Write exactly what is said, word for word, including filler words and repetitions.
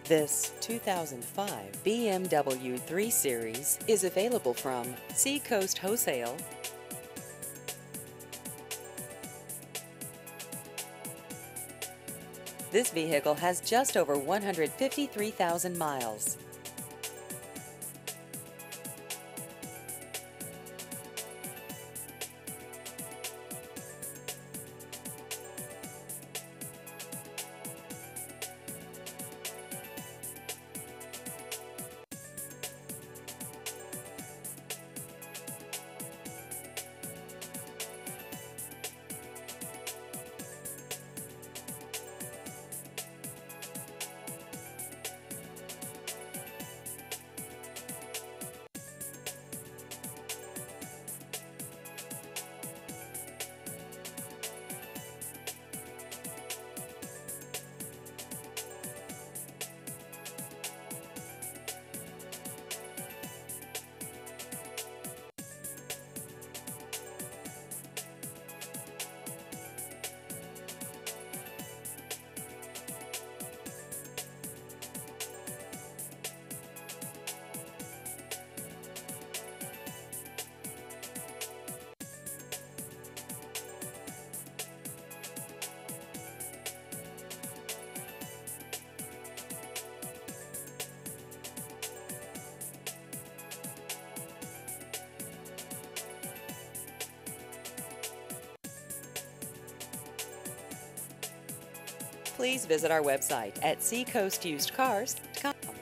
This two thousand five B M W three Series is available from Seacoast Wholesale. This vehicle has just over one hundred fifty-three thousand miles. Please visit our website at seacoast used cars dot com.